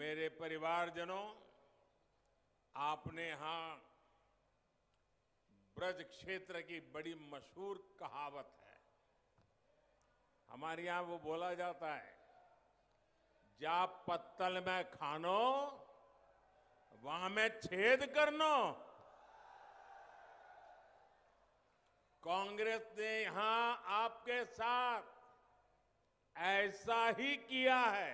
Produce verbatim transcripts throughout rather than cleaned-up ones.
मेरे परिवारजनों, आपने यहां ब्रज क्षेत्र की बड़ी मशहूर कहावत है। हमारे यहां वो बोला जाता है, जा पत्तल में खानो वहां में छेद करनो। कांग्रेस ने यहां आपके साथ ऐसा ही किया है।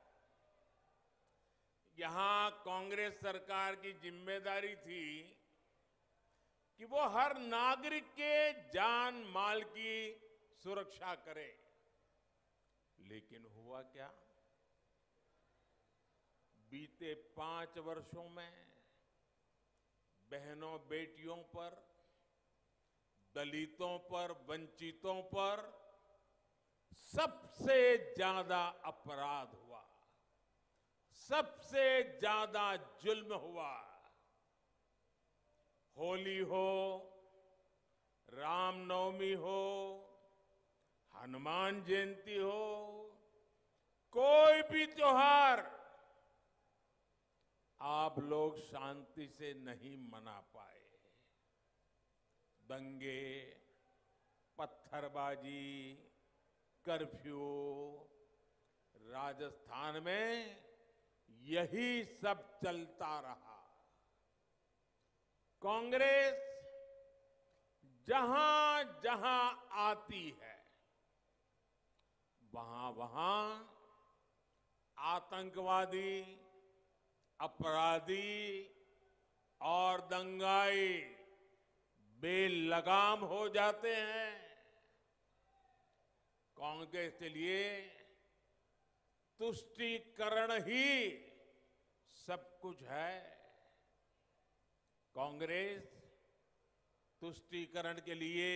यहां कांग्रेस सरकार की जिम्मेदारी थी कि वो हर नागरिक के जान माल की सुरक्षा करे, लेकिन हुआ क्या? बीते पांच वर्षों में बहनों बेटियों पर, दलितों पर, वंचितों पर सबसे ज्यादा अपराध हुआ, सबसे ज्यादा जुल्म हुआ। होली हो, रामनवमी हो, हनुमान जयंती हो, कोई भी त्योहार आप लोग शांति से नहीं मना पाए। दंगे, पत्थरबाजी, कर्फ्यू, राजस्थान में यही सब चलता रहा। कांग्रेस जहां जहां आती है, वहां वहां आतंकवादी, अपराधी और दंगाई बेलगाम हो जाते हैं। कांग्रेस के लिए तुष्टीकरण ही सब कुछ है। कांग्रेस तुष्टीकरण के लिए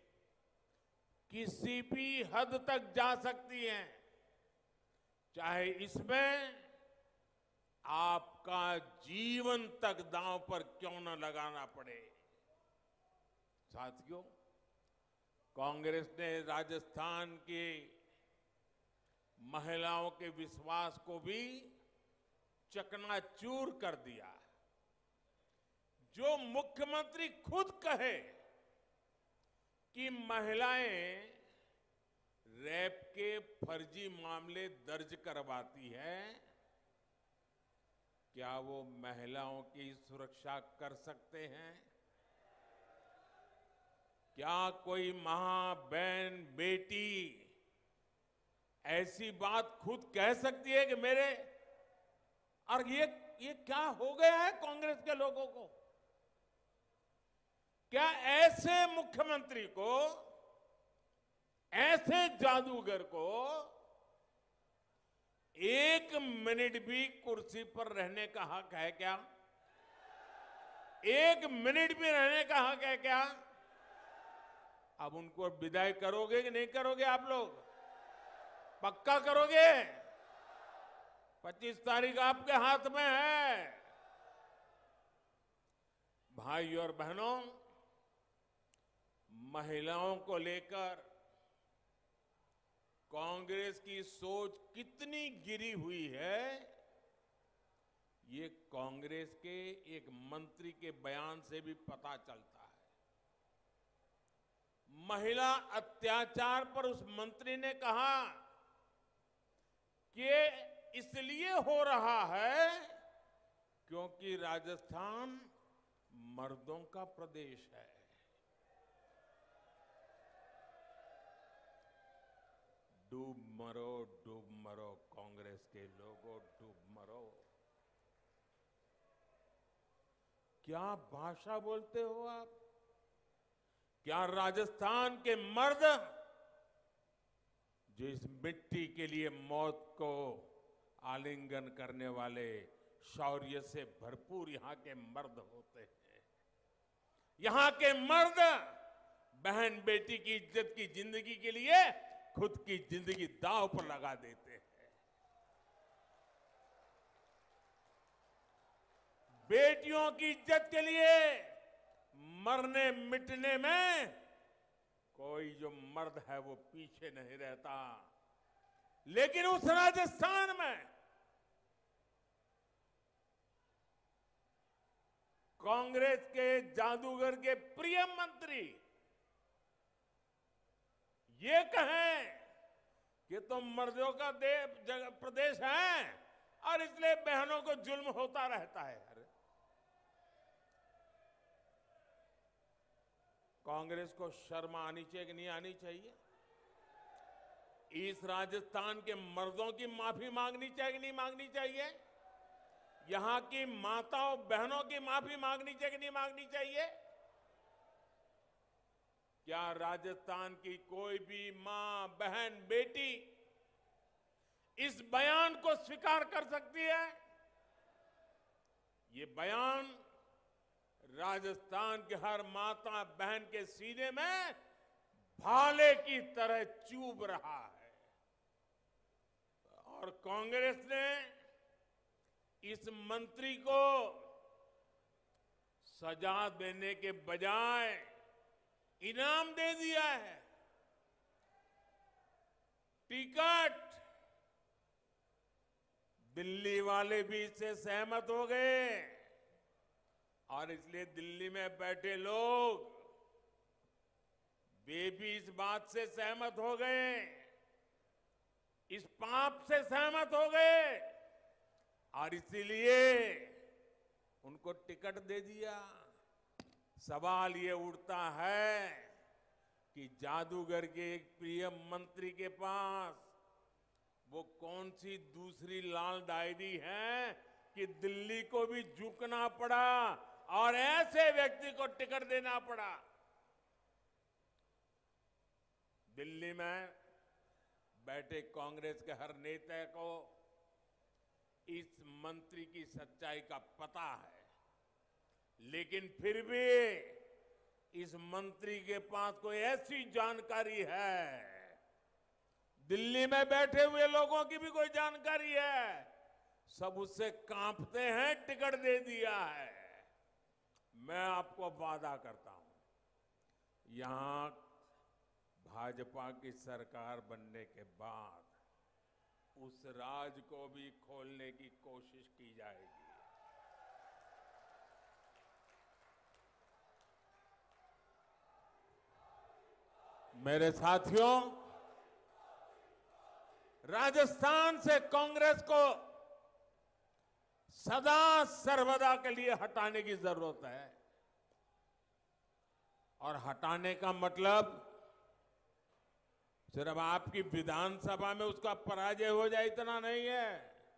किसी भी हद तक जा सकती है, चाहे इसमें आपका जीवन तक दांव पर क्यों न लगाना पड़े। साथियों, कांग्रेस ने राजस्थान की महिलाओं के विश्वास को भी चकनाचूर कर दिया। जो मुख्यमंत्री खुद कहे कि महिलाएं रेप के फर्जी मामले दर्ज करवाती है, क्या वो महिलाओं की सुरक्षा कर सकते हैं? क्या कोई मां, बहन, बेटी ऐसी बात खुद कह सकती है कि मेरे और ये ये क्या हो गया है कांग्रेस के लोगों को? क्या ऐसे मुख्यमंत्री को, ऐसे जादूगर को एक मिनट भी कुर्सी पर रहने का हक है क्या? एक मिनट भी रहने का हक है क्या? अब उनको विदाई करोगे कि नहीं करोगे? आप लोग पक्का करोगे? पच्चीस तारीख आपके हाथ में है। भाई और बहनों, महिलाओं को लेकर कांग्रेस की सोच कितनी गिरी हुई है, ये कांग्रेस के एक मंत्री के बयान से भी पता चलता है। महिला अत्याचार पर उस मंत्री ने कहा कि इसलिए हो रहा है क्योंकि राजस्थान मर्दों का प्रदेश है। डूब मरो, डूब मरो, कांग्रेस के लोगों डूब मरो। क्या भाषा बोलते हो आप? क्या राजस्थान के मर्द, जो इस मिट्टी के लिए मौत को आलिंगन करने वाले शौर्य से भरपूर यहां के मर्द होते हैं। यहां के मर्द बहन बेटी की इज्जत की जिंदगी के लिए खुद की जिंदगी दांव पर लगा देते हैं। बेटियों की इज्जत के लिए मरने मिटने में कोई जो मर्द है वो पीछे नहीं रहता। लेकिन उस राजस्थान में कांग्रेस के जादूगर के प्रिय मंत्री ये कहें कि तुम मर्दों का देश जगह प्रदेश है और इसलिए बहनों को जुल्म होता रहता है। अरे कांग्रेस को शर्म आनी चाहिए कि नहीं आनी चाहिए? इस राजस्थान के मर्दों की माफी मांगनी चाहिए कि नहीं मांगनी चाहिए? यहां की माताओं बहनों की माफी मांगनी चाहिए कि नहीं मांगनी चाहिए? क्या राजस्थान की कोई भी मां, बहन, बेटी इस बयान को स्वीकार कर सकती है? ये बयान राजस्थान के हर माता बहन के सीने में भाले की तरह चुभ रहा है। और कांग्रेस ने इस मंत्री को सजा देने के बजाय इनाम दे दिया है। टिकट दिल्ली वाले भी इससे सहमत हो गए और इसलिए दिल्ली में बैठे लोग वे भी इस बात से सहमत हो गए, इस पाप से सहमत हो गए और इसीलिए उनको टिकट दे दिया। सवाल ये उठता है कि जादूगर के एक प्रिय मंत्री के पास वो कौन सी दूसरी लाल डायरी है कि दिल्ली को भी झुकना पड़ा और ऐसे व्यक्ति को टिकट देना पड़ा। दिल्ली में बैठे कांग्रेस के हर नेता को इस मंत्री की सच्चाई का पता है, लेकिन फिर भी इस मंत्री के पास कोई ऐसी जानकारी है, दिल्ली में बैठे हुए लोगों की भी कोई जानकारी है, सब उससे कांपते हैं टिकट दे दिया है। मैं आपको वादा करता हूं यहां भाजपा की सरकार बनने के बाद उस राज को भी खोलने की कोशिश की जाएगी। मेरे साथियों, राजस्थान से कांग्रेस को सदा सर्वदा के लिए हटाने की जरूरत है और हटाने का मतलब सिर्फ आपकी विधानसभा में उसका पराजय हो जाए इतना नहीं है।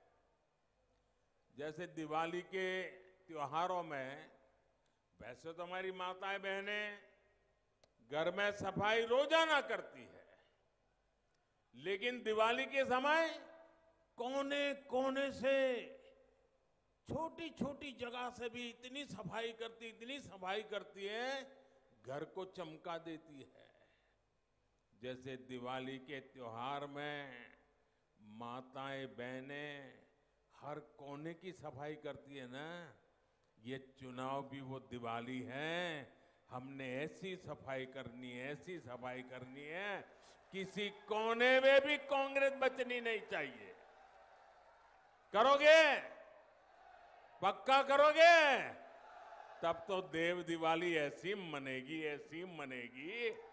जैसे दिवाली के त्योहारों में वैसे तो हमारी माताएं बहनें घर में सफाई रोजाना करती है, लेकिन दिवाली के समय कोने कोने से छोटी छोटी जगह से भी इतनी सफाई करती इतनी सफाई करती है, घर को चमका देती है। जैसे दिवाली के त्योहार में माताएं बहनें हर कोने की सफाई करती है ना, ये चुनाव भी वो दिवाली है। हमने ऐसी सफाई करनी है, ऐसी सफाई करनी है, किसी कोने में भी कांग्रेस बचनी नहीं चाहिए। करोगे? पक्का करोगे? तब तो देव दिवाली ऐसी मनेगी, ऐसी मनेगी